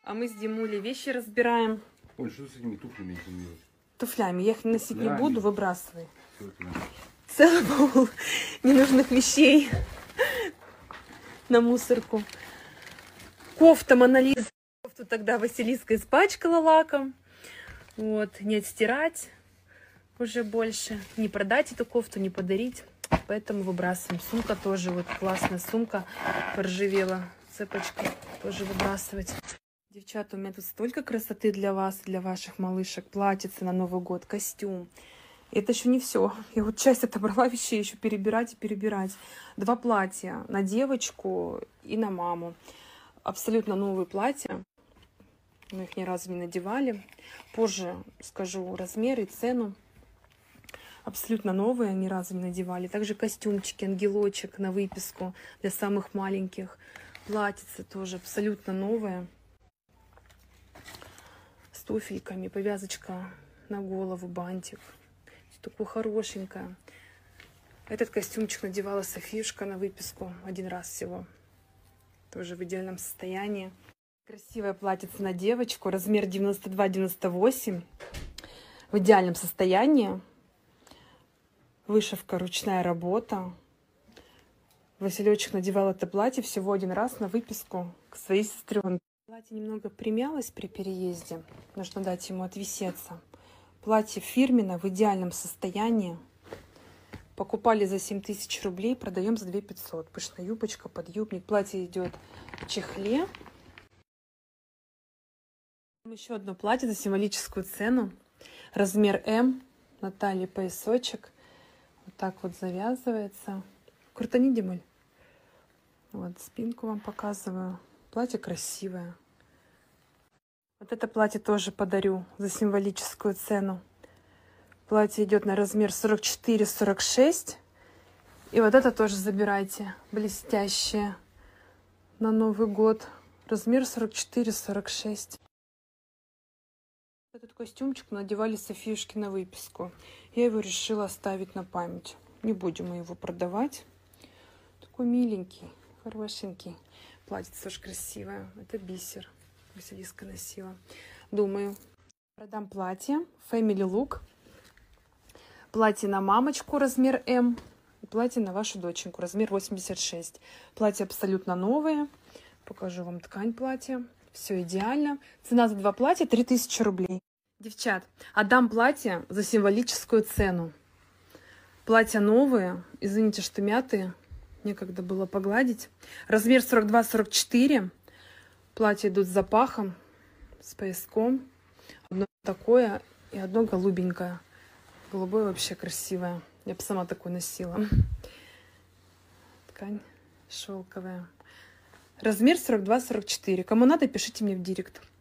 А мы с Димулей вещи разбираем. Оль, что с этими туфлями этим делать? Туфлями. Я их носить не буду, выбрасывай. Всё это. Целый баул ненужных вещей на мусорку. Кофта Монолиза. Кофту тогда Василиска испачкала лаком. Вот, не отстирать уже больше. Не продать эту кофту, не подарить. Поэтому выбрасываем. Сумка тоже, вот классная сумка, поржавела. Цепочка тоже выбрасывать. Девчата, у меня тут столько красоты для вас, для ваших малышек. Платьице на Новый год, костюм. Это еще не все. Я вот часть отобрала вещей, еще перебирать и перебирать. 2 платья на девочку и на маму. Абсолютно новые платья. Мы их ни разу не надевали. Позже скажу размер и цену. Абсолютно новые, ни разу не надевали. Также костюмчики, ангелочек на выписку для самых маленьких. Платьице тоже абсолютно новое. С туфельками, повязочка на голову, бантик. Такое хорошенькое. Этот костюмчик надевала Софишка на выписку 1 раз всего. Тоже в идеальном состоянии. Красивое платьице на девочку. Размер 92-98. В идеальном состоянии. Вышивка, ручная работа. Василечек надевал это платье всего 1 раз на выписку к своей сестренке. Платье немного примялось при переезде. Нужно дать ему отвисеться. Платье фирменное, в идеальном состоянии. Покупали за 7000 рублей, продаем за 2500. Пышная юбочка, подъюбник. Платье идет в чехле. Еще одно платье за символическую цену. Размер М. На талии поясочек. Вот так вот завязывается. Крутани, Димуль. Вот спинку вам показываю. Платье красивое. Вот это платье тоже подарю за символическую цену. Платье идет на размер 44-46. И вот это тоже забирайте. Блестящее. На Новый год. Размер 44-46. Этот костюмчик надевали Софиюшки на выписку. Я его решила оставить на память. Не будем мы его продавать. Такой миленький, хорошенький. Платье тоже красивое. Это бисер. Василиска носила. Думаю, продам платье. Family Look. Платье на мамочку, размер М. И платье на вашу доченьку, размер 86. Платье абсолютно новое. Покажу вам ткань платья. Все идеально. Цена за 2 платья 3000 рублей. Девчат, отдам платье за символическую цену. Платья новые. Извините, что мятые. Некогда было погладить. Размер 42-44. Платья идут с запахом, с пояском. Одно такое и одно голубенькое. Голубое вообще красивое. Я бы сама такое носила. Ткань шелковая. Размер 42-44. Кому надо, пишите мне в директ.